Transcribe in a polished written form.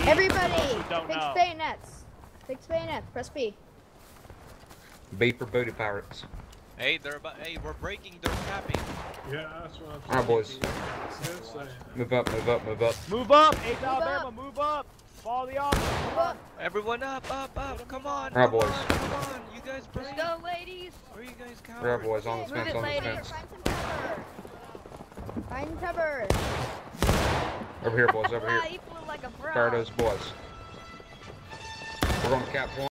Everybody, Don't fix know. bayonets. Fix bayonets. Press B. B for booty pirates. Hey, we're breaking their capping. Yeah, that's what I'm saying. Alright, boys. Good saying. Move up, move up, move up. Move up, 8th up. Alabama, move up. Follow the officer. Move up. Everyone up. Come on. Alright, come boys. on, Come on. You guys break. Let's go, ladies. Where are you guys cowards? Alright, boys, on the Move fence, it, on the ladies. fence. Find some cover. Find cover. Over here, boys, over Wow, here. you flew like a frog. Fire those boys. We're gonna cap one.